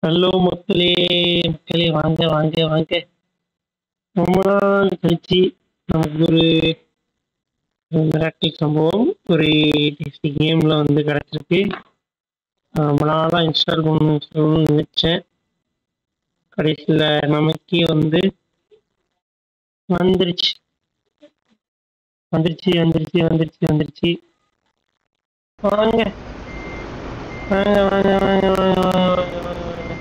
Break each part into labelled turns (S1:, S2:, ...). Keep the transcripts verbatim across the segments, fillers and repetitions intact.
S1: Hello மக்களே! மக்களே வாங்க, வாங்க, வாங்க. ரொம்ப நாள் கழிச்சு நமக்கு ஒரு ஒரு மிராக்கிள் சம்பவம் ஒரு டேஸ்டி கேம்ல வந்து கிடைச்சிருக்கு. நான் ரொம்ப நாளா இன்ஸ்டால் பண்ணணும்னு சொல்லணும்னு நினைச்சேன். கடைசியில நமக்கே வந்து வந்துருச்சு. வந்துருச்சு, வந்துருச்சு, வந்துருச்சு, வந்துருச்சு. வாங்க. வாங்க, வாங்க, வாங்க, வாங்க, வாங்க, வாங்க, வாங்க, வாங்க.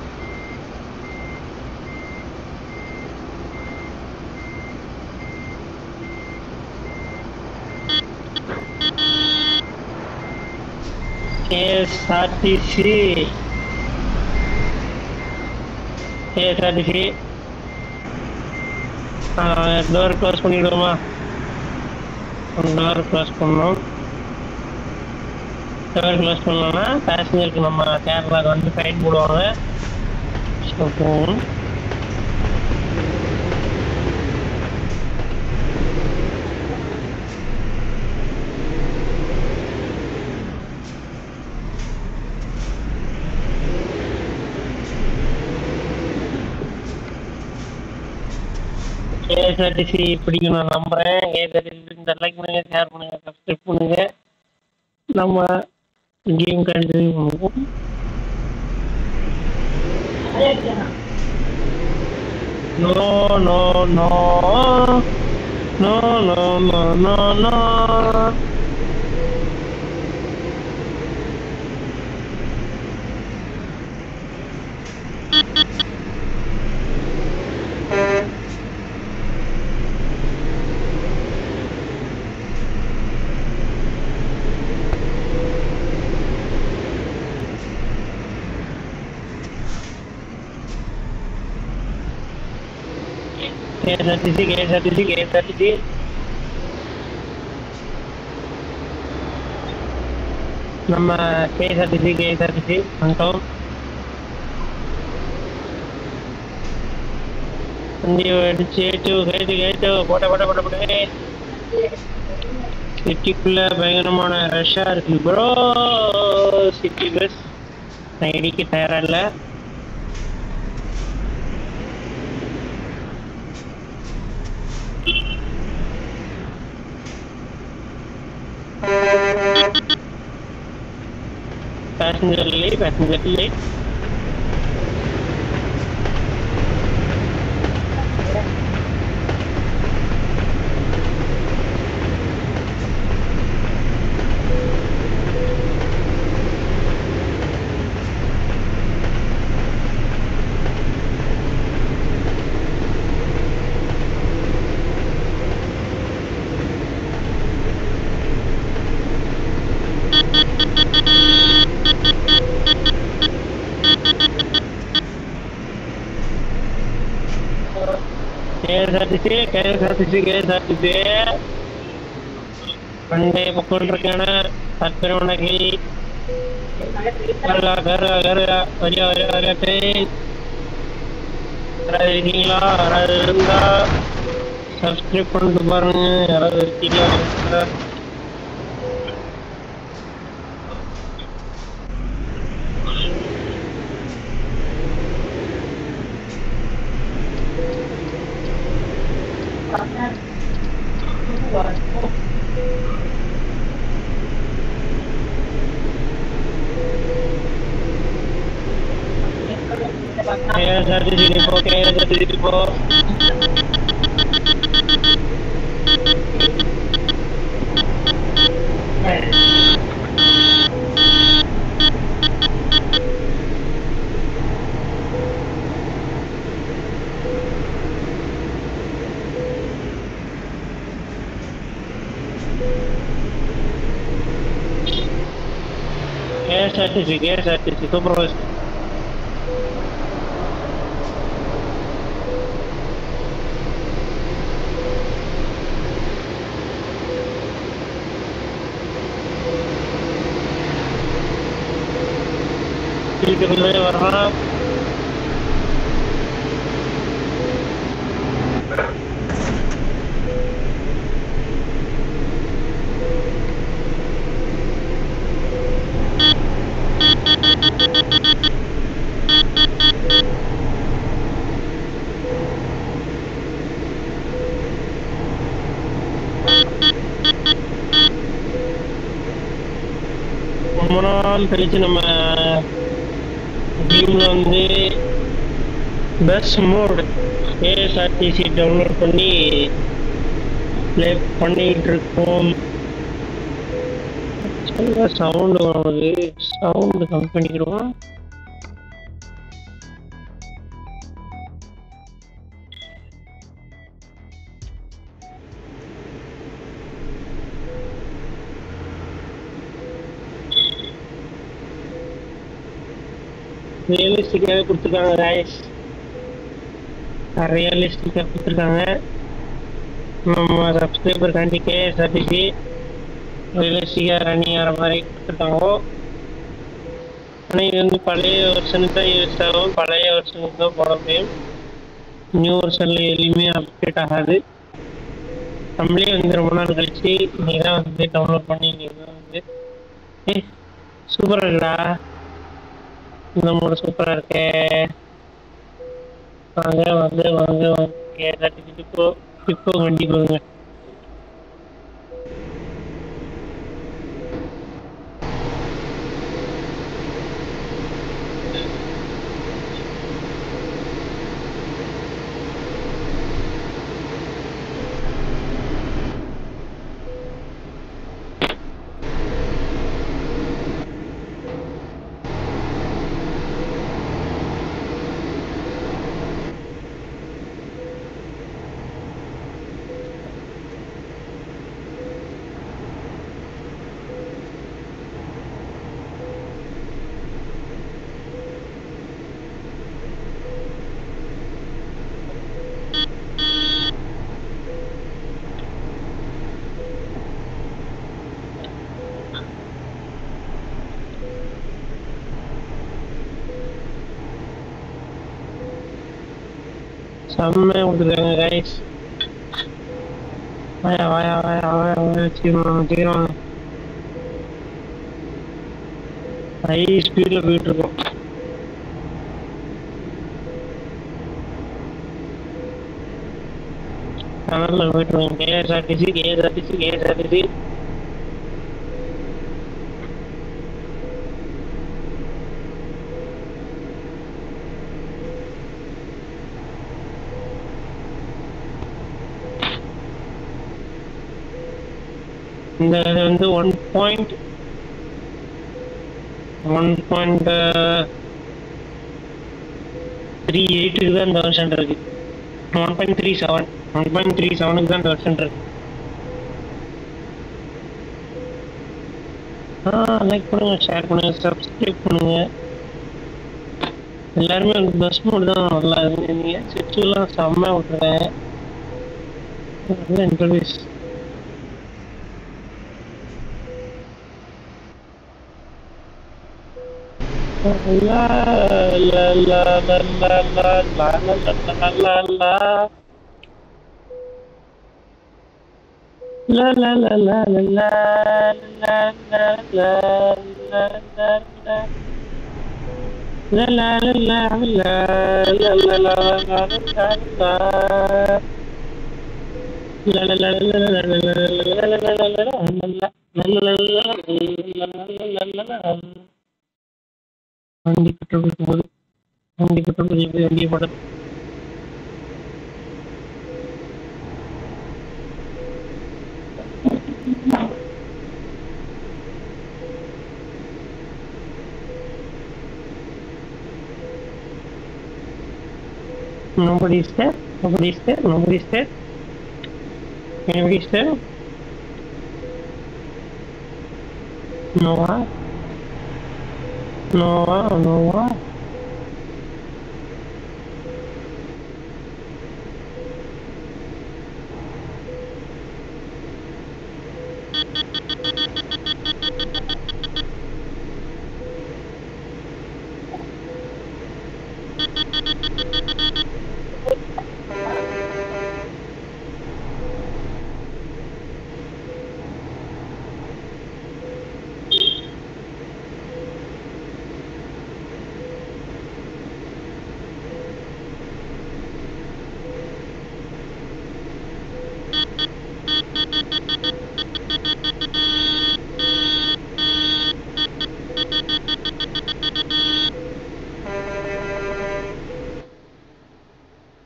S1: கேஎஸ்ஆர்டிசி கேஎஸ்ஆர்டிசி டோர் க்ளோஸ் பண்ணிவிடுவோமா? டோர் க்ளோஸ் பண்ணோம். டோர் க்ளோஸ் பண்ணோம்னா பேசஞ்சருக்கு நம்ம கேரளாவுக்கு வந்து ஃபைன் போடுவாங்க. ஸோ போகும். கேஎஸ்ஆர்டிசி பிடிக்கும் நான் நம்புகிறேன். கேஎஸ்ஆர்டிசி இந்த லைக் பண்ணுங்க, ஷேர் பண்ணுங்க, சப்ஸ்கிரைப் பண்ணுங்க. நம்ம கேம் கண்டினியூ பண்ணுவோம். No no no no no no no no KSRTC KSRTC KSRTC நம்ம கேஎஸ்ஆர்டிசி கேஎஸ்ஆர்டிசி வந்துட்டோம். வண்டியை அடிச்சு ஏட்டு கைட்டு கைட்டு போட்ட போட்ட போட்ட போட்டு சிட்டிக்குள்ள பயங்கரமான ரஷ்ஷா இருக்கு ப்ரோ. சிட்டி பஸ் நான் இடிக்க தயாரா இல்லை. பேசஞ்சர் இல்லை, பேசஞ்சர் இல்லை. கேஎஸ்ஆர்டிசி கேஎஸ்ஆர்டிசி கேஎஸ்ஆர்டிசி வண்டி பொக்கொண்டிருக்கான சத்திர வணக்கி கருகா கருகா கருகா வரியா வரியா வரியா ட்ரெயின் யாராவது இருக்கீங்களா? யாராவது இருந்தா சப்ஸ்கிரைப் பண்ணிட்டு பாருங்க. யாராவது இருக்கீங்களா? KSRTC depot KSRTC depot KSRTC KSRTC super bus. சீக்கிரமே வர்றான். ரொம்ப நாள் கழிச்சு நம்ம டீம்ல வந்து பஸ் மோட் ஏஎஸ்ஆர்டிசி டவுன்லோட் பண்ணி ப்ளே பண்ணிட்டு இருக்கோம். சவுண்டு வருது, சவுண்டு கம்மி பண்ணிக்கிடுவோம். ரியலிஸ்டிக்காக கொடுத்துருக்காங்க கைஸ், ரியலிஸ்டிக்காக கொடுத்துருக்காங்க. நம்ம சப்ஸ்கிரைபர் காண்டி கேஎஸ்ஆர்டிசி ரியலிஸ்டிக்காக ரன்னிங் ஆகிற மாதிரி கொடுத்துருக்காங்க. ஆனால் இது வந்து பழைய வருஷனுக்கு தான் யூஸ் ஆகும், பழைய வருஷனுக்கு தான் போட முடியும். நியூ வருஷனில் எதுவுமே அப்டேட் ஆகாது. நம்மளே வந்து ரொம்ப நாள் கழிச்சு இன்னைக்கு தான் வந்து டவுன்லோட் பண்ணி இன்னைக்கு தான் வந்து ஏ சூப்பராக இருக்குடா, இந்த மூணு சூப்பராக இருக்கே. வாங்க வாங்க வாங்க வாங்க எல்லாத்துக்கும் இப்போ இப்போ வண்டி போடுங்க. செம்மையாக கொடுத்துருக்காங்க கைஸ். வாயா வாயா வாயா வாயா வாயா வச்சுக்கிறோம் வச்சுக்கிறோம். ஹை ஸ்பீடில் போயிட்டுருக்கோம். டனலில் போயிட்டுருக்கோம். கேஎஸ்ஆர்டிசி கேஎஸ்ஆர்டிசி கேஎஸ்ஆர்டிசி இந்த இது வந்து one point one point three எயிட்டுக்கு தான் இந்த வருஷன் இருக்கு. One point three seven one point three செவனுக்கு தான் இந்த வருஷன் இருக்கு. ஆ லைக் பண்ணுங்க, ஷேர் பண்ணுங்க, சப்ஸ்கிரைப் பண்ணுங்க. எல்லாருமே வந்து பஸ் மோடு தான் நல்லா இருந்தீங்க. சுவிட்சுலாம் செம்மையாக விட்டுருக்கேன். நல்ல interviews. La la la la la la la la la la la La la la la la la la la la la la la La la la la la la la la la la La la la la la la la la la la வண்டி petrol இருக்கும்போது வண்டி petrol எப்படி வண்டியை போட Nobody's there, nobody's there, nobody's there. Anybody's there? Noah? Noah, Noah.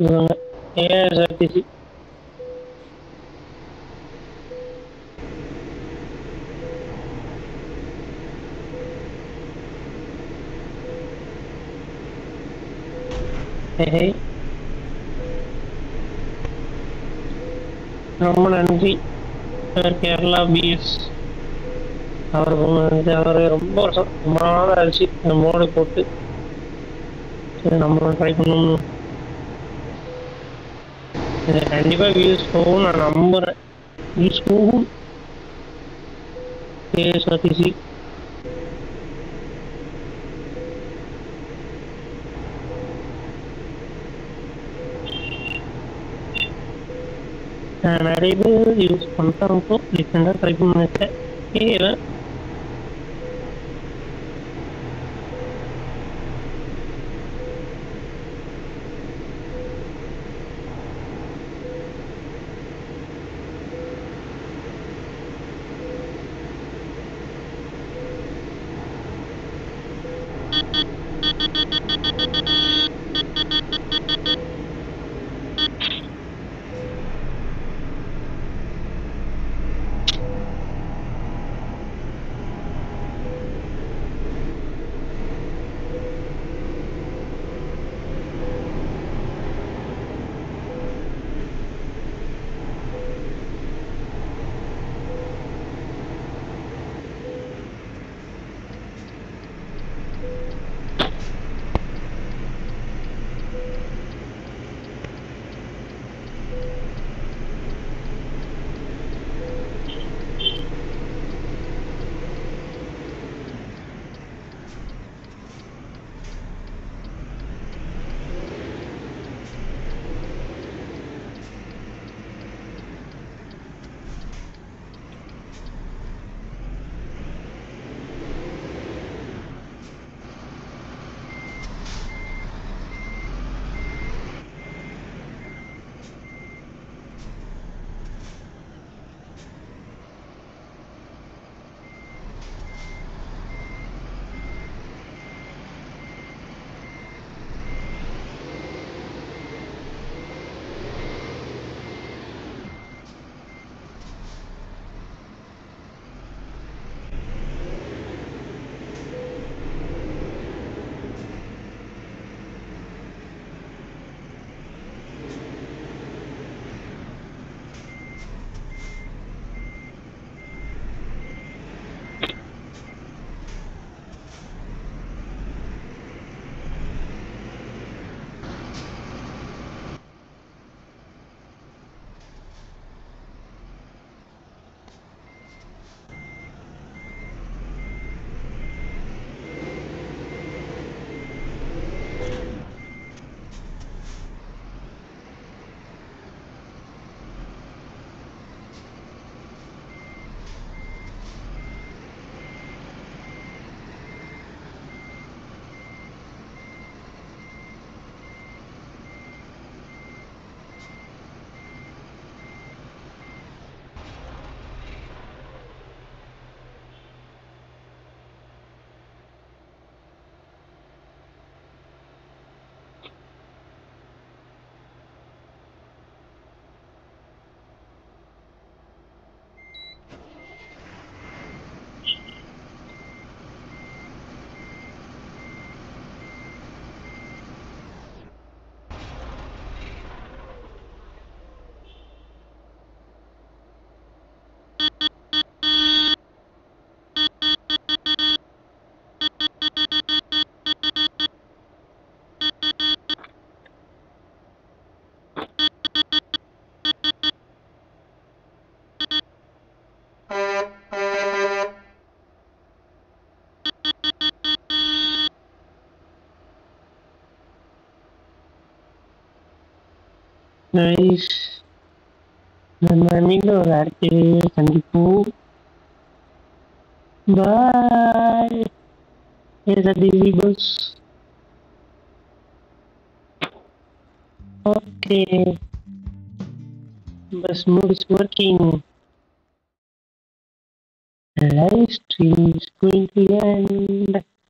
S1: இவங்க ஏஎஸ்ஆர்டிசி. ரொம்ப நன்றி Kerala PS அவருக்கு வந்து அவர் ரொம்ப வருஷம் ரொம்ப நாள் ஆச்சு இந்த மோடு போட்டு. சரி நம்மளும் ட்ரை பண்ணணும். இது கண்டிப்பாக வியூஸ் போகும் நான் நம்புகிறேன். வியூஸ் போகும். ஏஎஸ்ஆர்டிசி நிறைய பேர் யூஸ் பண்ணுறாங்க. ரீசெண்டாக ட்ரை பண்ணிருக்கேன். ஏன் நைஸ். நம்ம மீண்டும் ஒரு அடுத்த சந்திப்போம். பாய். Here's a busy bus. Okay. Bus mode is working. The live stream is going to end.